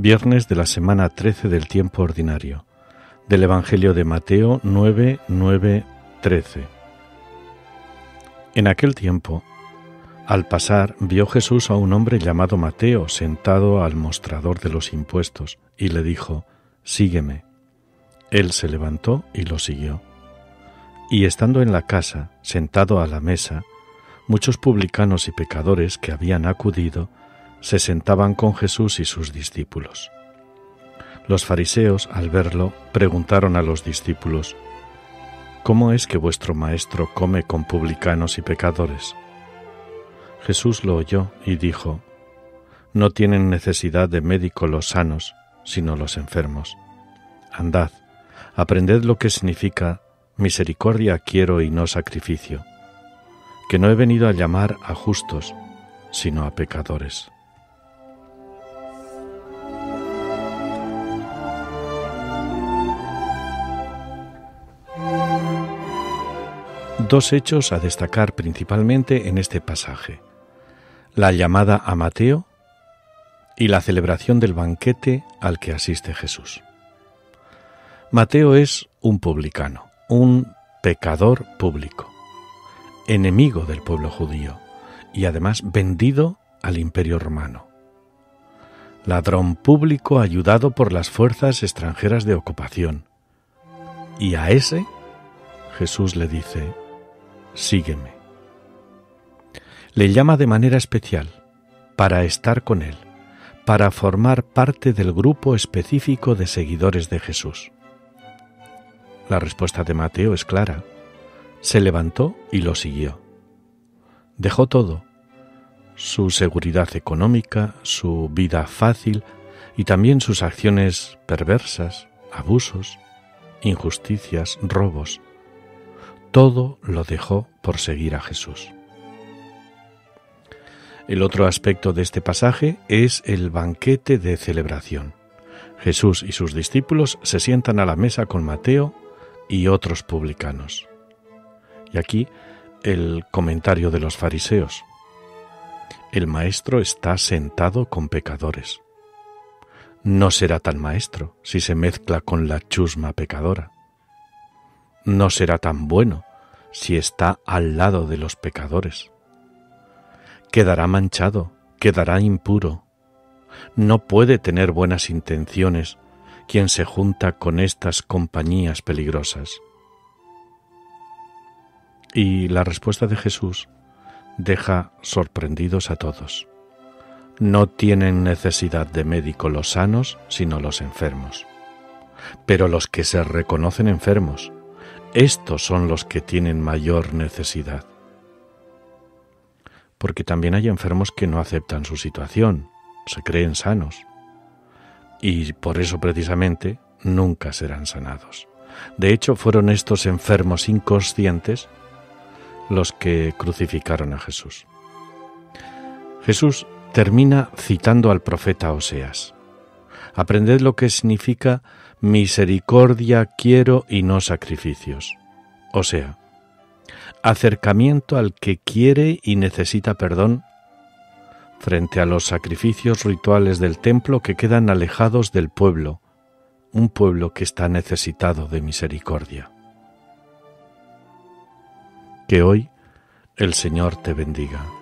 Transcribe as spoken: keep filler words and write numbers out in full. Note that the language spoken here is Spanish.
Viernes de la semana trece del tiempo ordinario, del Evangelio de Mateo nueve, nueve, trece. En aquel tiempo, al pasar, vio Jesús a un hombre llamado Mateo sentado al mostrador de los impuestos y le dijo: «Sígueme». Él se levantó y lo siguió. Y estando en la casa, sentado a la mesa, muchos publicanos y pecadores que habían acudido se sentaban con Jesús y sus discípulos. Los fariseos, al verlo, preguntaron a los discípulos: «¿Cómo es que vuestro maestro come con publicanos y pecadores?». Jesús lo oyó y dijo: «No tienen necesidad de médico los sanos, sino los enfermos. Andad, aprended lo que significa misericordia quiero y no sacrificio, que no he venido a llamar a justos, sino a pecadores». Dos hechos a destacar principalmente en este pasaje: la llamada a Mateo y la celebración del banquete al que asiste Jesús. Mateo es un publicano, un pecador público, enemigo del pueblo judío y además vendido al Imperio Romano. Ladrón público ayudado por las fuerzas extranjeras de ocupación. Y a ese Jesús le dice: «Sígueme». Le llama de manera especial para estar con él, para formar parte del grupo específico de seguidores de Jesús. La respuesta de Mateo es clara. Se levantó y lo siguió. Dejó todo: su seguridad económica, su vida fácil y también sus acciones perversas, abusos, injusticias, robos. Todo lo dejó por seguir a Jesús. El otro aspecto de este pasaje es el banquete de celebración. Jesús y sus discípulos se sientan a la mesa con Mateo y otros publicanos. Y aquí el comentario de los fariseos: el maestro está sentado con pecadores. No será tan maestro si se mezcla con la chusma pecadora. No será tan bueno si está al lado de los pecadores. Quedará manchado, quedará impuro. No puede tener buenas intenciones quien se junta con estas compañías peligrosas. Y la respuesta de Jesús deja sorprendidos a todos. No tienen necesidad de médico los sanos, sino los enfermos. Pero los que se reconocen enfermos, estos son los que tienen mayor necesidad. Porque también hay enfermos que no aceptan su situación, se creen sanos, y por eso precisamente nunca serán sanados. De hecho, fueron estos enfermos inconscientes los que crucificaron a Jesús. Jesús termina citando al profeta Oseas: «Aprended lo que significa misericordia quiero y no sacrificios». O sea, acercamiento al que quiere y necesita perdón frente a los sacrificios rituales del templo que quedan alejados del pueblo, un pueblo que está necesitado de misericordia. Que hoy el Señor te bendiga.